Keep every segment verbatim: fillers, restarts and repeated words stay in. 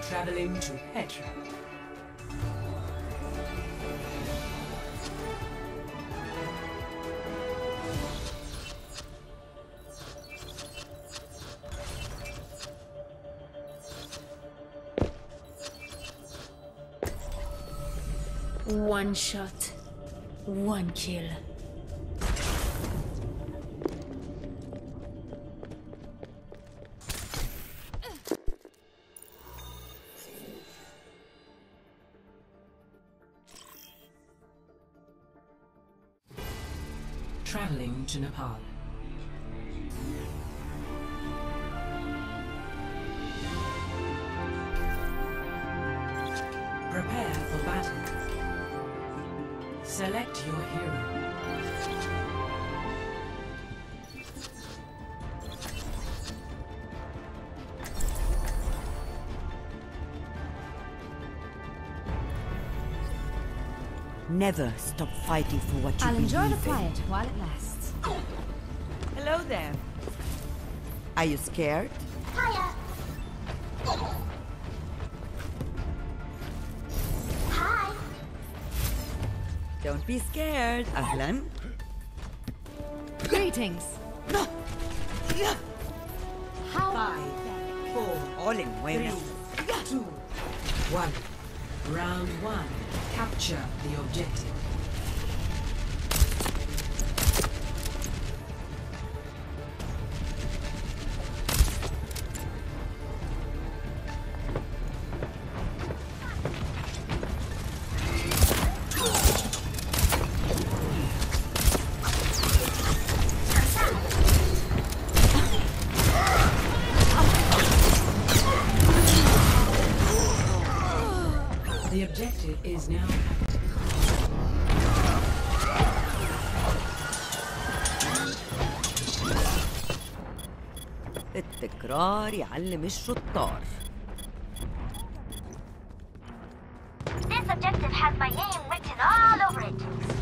Traveling to Petra. One shot, one kill. Traveling to Nepal. Prepare for battle. Select your hero. Never stop fighting for what you I'll believe enjoy the in. quiet while it lasts. Hello there. Are you scared? Hiya. Hi. Don't be scared, Ahlan. Greetings. No. Yeah. How? Five, four, All in three, one. two, one. Round one. Capture the objective. The objective is now active. التكرار يعلم الشطار. This objective has my name written all over it.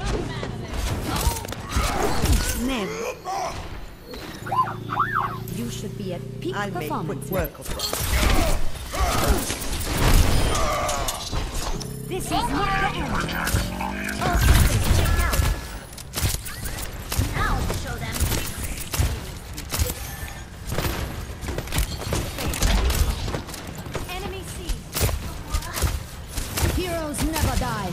Name. You should be at peak I'll make quick performance. work of it. This is not the end. Oh, check out. Now to show them. Enemy seen. Heroes never die.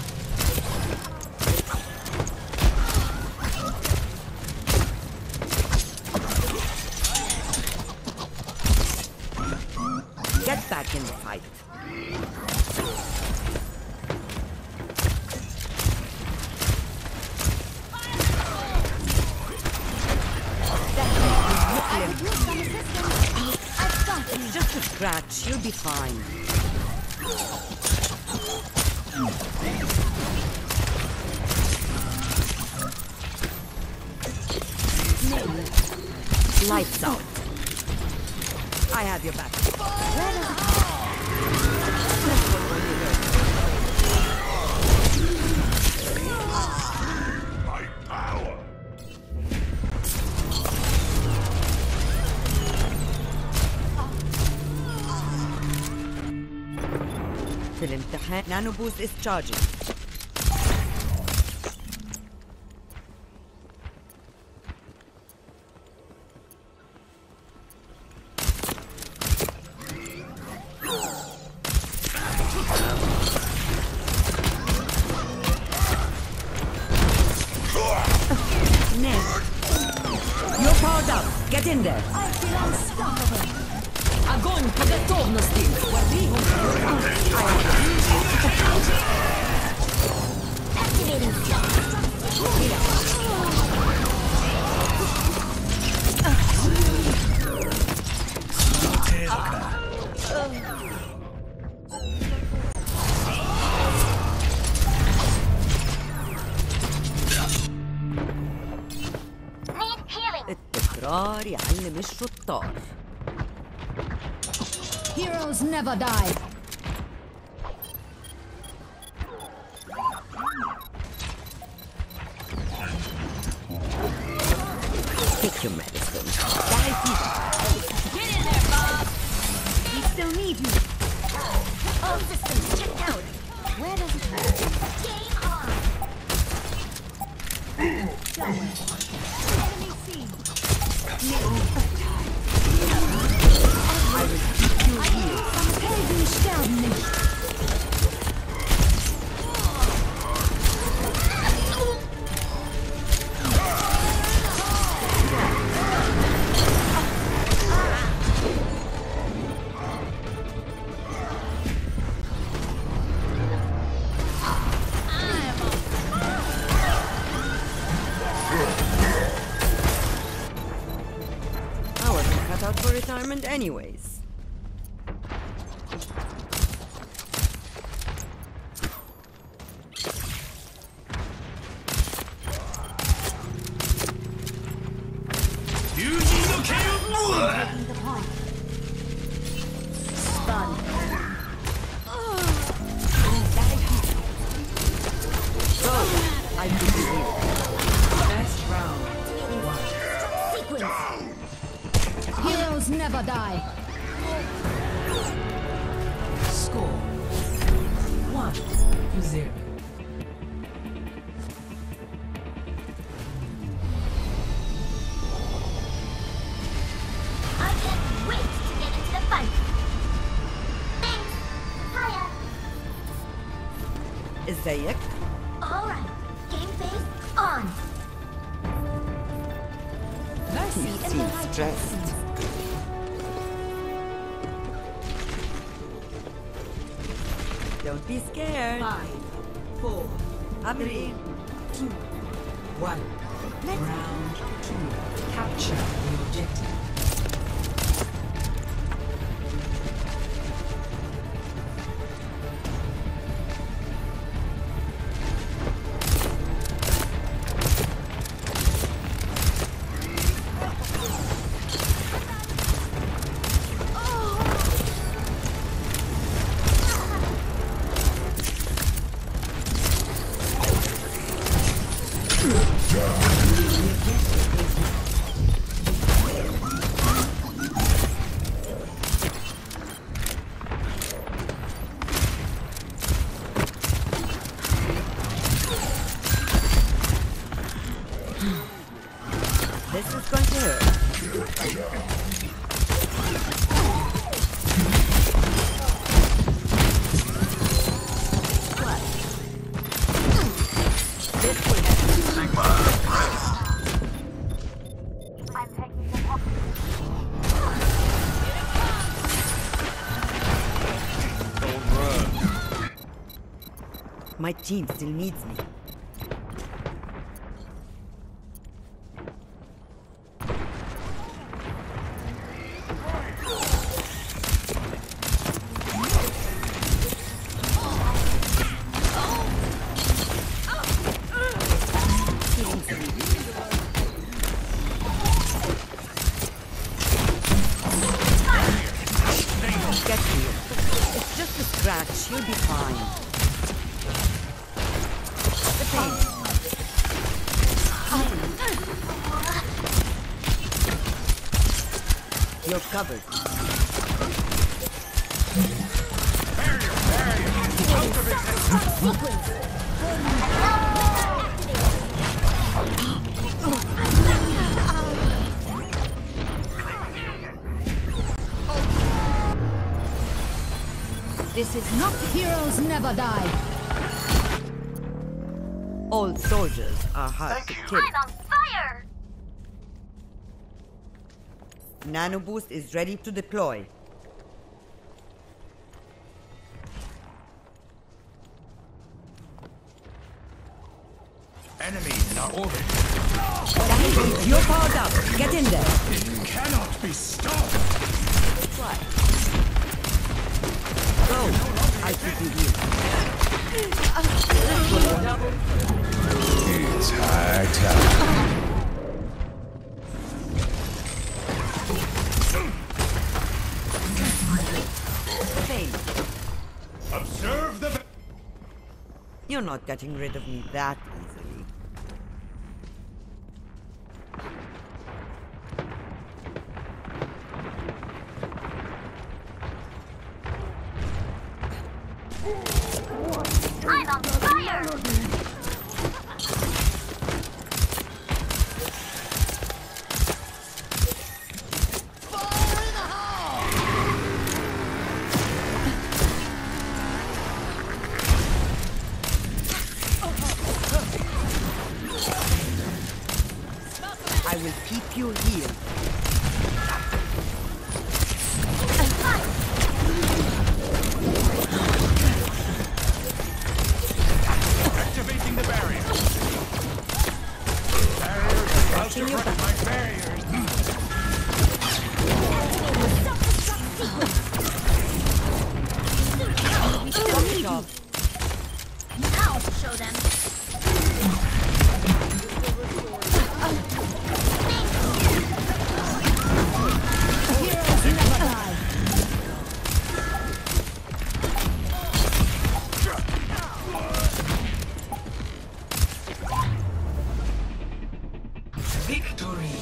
Get back in the fight. I could use some assistance. I've got you. Just a scratch, you'll be fine. Lights out. I have your back. My power. في الامتحان نانو بوست is charging. You're powered up. Get in there. I feel unstoppable. Огонь по готовности! Activating Need healing. التكرار يعلم الشطار. Heroes never die. Take your medicine. Die, Get in there, Bob. We still need you. All systems checked out. Where does it hurt? Game on. Enemy seen. I will keep you here. Helden sterben nicht. I wasn't cut out for retirement anyways. Taking the point. Stun. So, I keep you here. Best round. Sequence. Heroes never die. Score one to zero. I can't wait to get into the fight. Thanks. Hiya. ازيك؟ All right. Game face on. Mercy You in the seem light. stressed. Don't be scared. Five, four, I'm three, ready. two, one. Round two. Capture the objective. This is going to hurt. What? This will I'm taking them off. My team still needs me. Get here. It's just a scratch. You'll be fine. The pain. You're covered. This is not heroes never die. All soldiers are hard to kill. I'm on fire. Nano boost is ready to deploy. Enemy in our orbit. You're powered up. Get in there. It cannot be stopped. Go. I keep you here. It's high time. Pain. Observe the. You're not getting rid of me that easily. I will keep you here. Activating the barrier. Barriers. I'll suppress my barriers. Job. Now to show them. Heroes never die. Victory.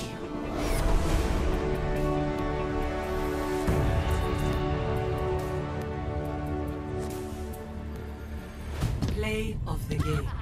Play of the game.